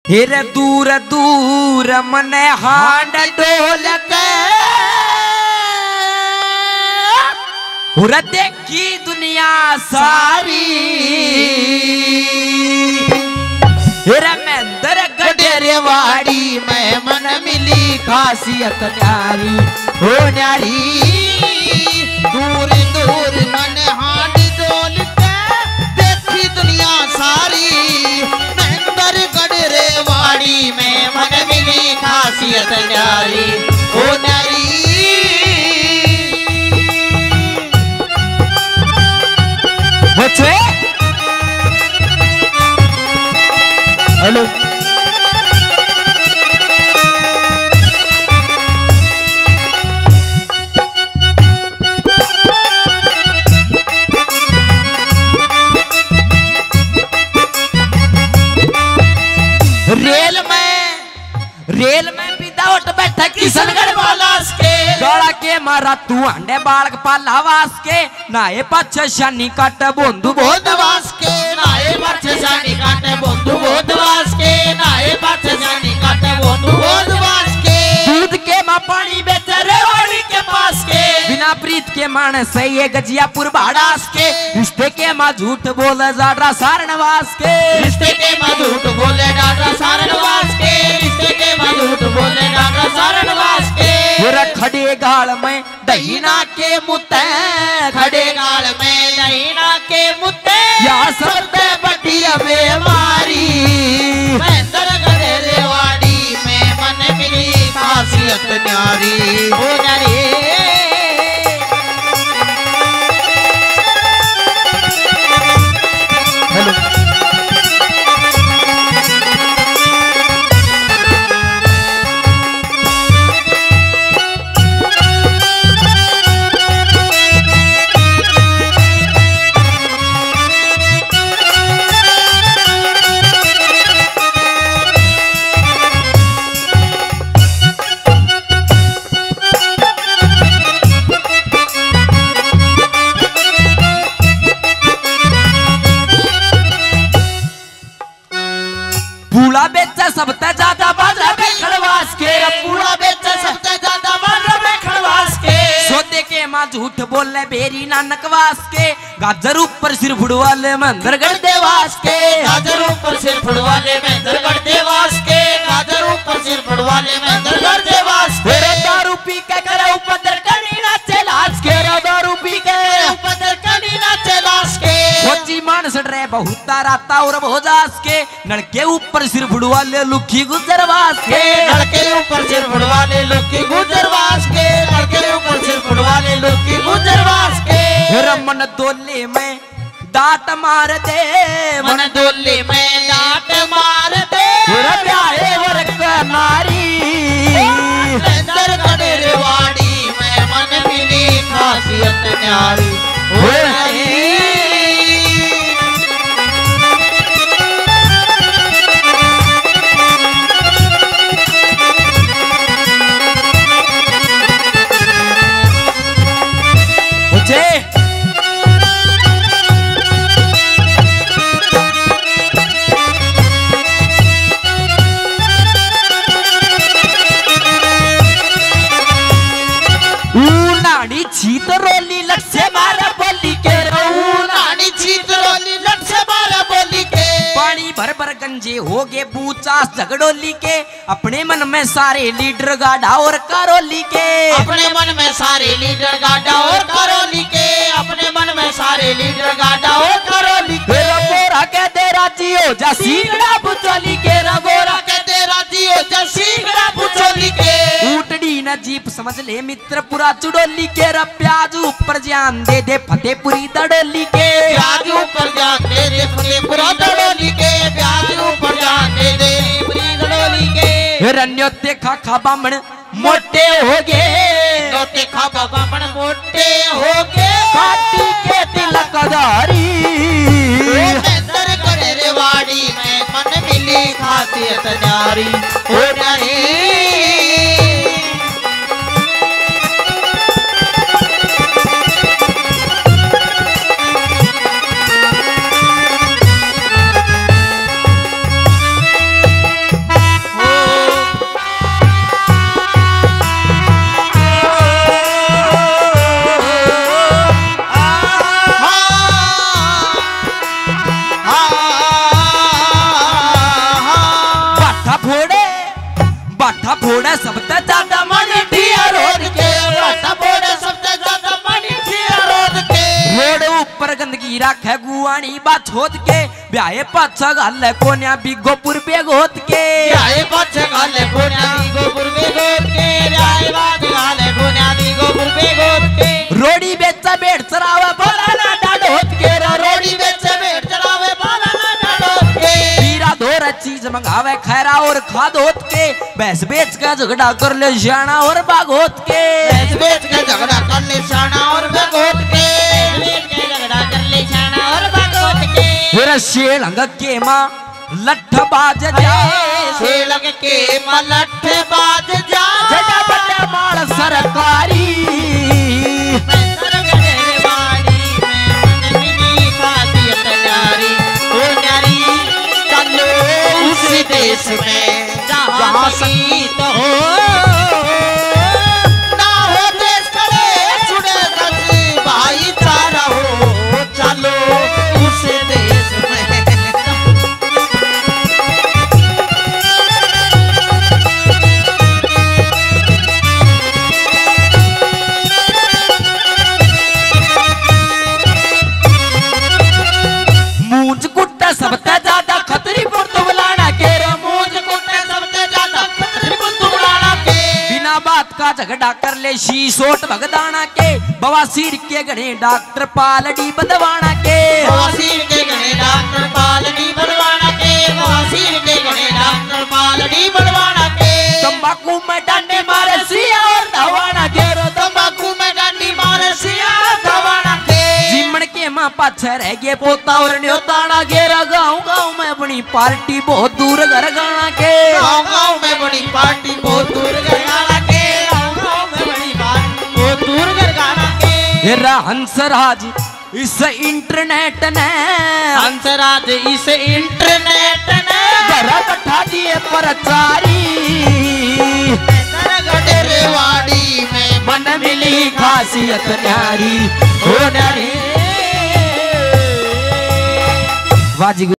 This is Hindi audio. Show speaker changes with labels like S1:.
S1: हेरे दूर दूर मन हांड डोल के देखी दुनिया सारी। हेरे मेंदर गडेरेवाड़ी में मन मिली खासियत न्यारी हो न्यारी।
S2: दूर दूर मन हांड डोल के देखी दुनिया सारी। मेंदर गडेरेवाड़ी में मन मिली खासियत न्यारी हो न्यारी।
S1: बच्चे हेलो रेल में विदाउट बैठा किशनगढ़ वालास के गड़ा के मारा तू अंडे बालक पाला वास के नाए पच्चे शनि काट बोंदू
S2: बोध वास के नाए पच्चे शनि काट बोंदू बोध वास के नाए पच्चे शनि काट बोंदू बोध वास के।
S1: दूध के माँ पानी बेचे रेवाड़ी के पास के बिना प्रीत के मानस से ये गजियापुर भाड़ास के रिश्ते के माँ झूठ बोले जाडरा सारणवास के
S2: रिश्ते के माँ झूठ बोले जाडरा सारणवास के रिश्ते के माँ झूठ बोले जाडरा सारणवास के।
S1: खड़े गाल में दहीना के मुते
S2: खड़े गाल में दहीना के मुते
S1: या सबसे बड़ी बेमारी।
S2: मेंदर गडेरेवाड़ी में मन मिली खासियत न्यारी हो न्यारी।
S1: पूरा बेचा सबसे ज्यादा बाजा बेखड़वास के
S2: पूरा बेचा सबसे ज्यादा बाजा बेखड़वास के।
S1: सोते के माँ झूठ बोले बेरी नानकवास के गाजर ऊपर सिर फुड़वाले मंदिर गढ़देवास के
S2: गाजर ऊपर सिर फुड़वाले मंदिर गढ़देवास के गाजर ऊपर सिर फुड़वाले मंदिर गढ़देवास के।
S1: दारू पी के करे उपद्र कनी नाचे लाश के दारू पी के
S2: उपद्र कनी नाचे लाश के।
S1: सोची मानस रे बहुत राता और भोजास के नलके ऊपर सिर फुड़वाले लुखी गुजरवास के
S2: नलके ऊपर सिर फुड़वाले लुखी गुजरवास के नलके ऊपर सिर फुड़वाले लुखी गुजरवास के।
S1: मन दोले में दांत मार दे
S2: मन दोले में दांत मार दे
S1: प्यारे वर्ग नारी।
S2: मेंदर गडेरेवाड़ी में मन मिली खासियत न्यारी हो न्यारी।
S1: छीत रोली लट से मारा बोली के
S2: नानी छीत रोली लट से मारा बोली के।
S1: पानी भर भर गंजे हो गए बूचास झगड़ोली के अपने मन में सारे लीडर गाढ़ा और करोली के
S2: अपने मन में सारे लीडर गाढ़ा और करोली के अपने मन में सारे लीडर गाढ़ा और करोली के।
S1: रगोरा के दे राजी हो जा सीगड़ा बुचोली के रगोरा
S2: के दे राजी हो जा सीगड़ा बुचोली के।
S1: ऊटड़ी न जीप समझ ले मित्र पूरा चुड़ोली के प्याज ऊपर जान दे दे फतेहपुरी दड़ोली के
S2: प्याज ऊपर जान दे दे फतेहपुरा दड़ोली के प्याज ऊपर जान दे दे फतेहपुरी दड़ोली के।
S1: रन्योते खा बामण मोटे हो गए
S2: नोते खा बामण मोटे हो गए
S1: काटी के तिलकदारी।
S2: मेंदर गडेरेवाड़ी में मन मिली खासियत न्यारी हो न्यारी।
S1: फोड़े सबसे ज्यादा मन ठिया रोड के
S2: भाटा फोड़े सबसे ज्यादा मन ठिया रोड के
S1: रोड ऊपर गंदगी रखे गुआनी बात होत के ब्याहे पाछा गाले कोन्या बिगोपुर बेगोत के
S2: ब्याहे पाछा गाले कोन्या बिगोपुर बेगोत के ब्याहे बात गाले कोन्या बिगोपुर बेगोत के
S1: रोड़ी बेचा बेड़ चरावे भला ना डाडोत के
S2: रोड़ी बेचे बेड़ चरावे भला ना डाडोत के
S1: पीरा धोरा चीज मंगावे खैरा और खाद होत के भैंस बेच का झगड़ा कर ले शाना और बाग होत के
S2: भैंस बेच के झगड़ा कर ले शाना और बाग होत के बेच के झगड़ा कर ले शाना और बाग होत के
S1: फिर शेलंग के मां लठ बाज जा
S2: शेलंग के मां लठ बाज जा
S1: जटा बटे माल सरकारी
S2: देश में जहाँ संगीत हो ना हो देश करे सुने सच भाईचारा हो चलो उस देश में
S1: मूंज कुट्टा सबसे ज्यादा खतरी पर तो बुलाना के बात का झगड़ा कर ले शीशोट भगदाना के बवासीर के गणे डॉक्टर पालड़ी बदवाना के
S2: बवासीर के गणे डॉक्टर पालड़ी बदवाना के बवासीर के गणे डॉक्टर पालड़ी बदवाना के
S1: तंबाकू में डांडे मारे सिया और दवाना के
S2: तंबाकू में डांडी मारे सिया दवाना के
S1: जिमण के मां पाछे रह गए पोता और न्योताना घेरा गांव गांव में अपनी पार्टी बहुत दूर घर गाना के
S2: गांव गांव में बड़ी पार्टी बहुत दूर घर गाना के गांव गांव में बड़ी पार्टी बहुत दूर घर गाना के
S1: हेरा हंसराज इस इंटरनेट ने
S2: हंसराज इस इंटरनेट ने
S1: घर बैठा दिए प्रचारी
S2: रेवाड़ी में
S1: मन मिली खासियत न्यारी हो न्यारी वाजी।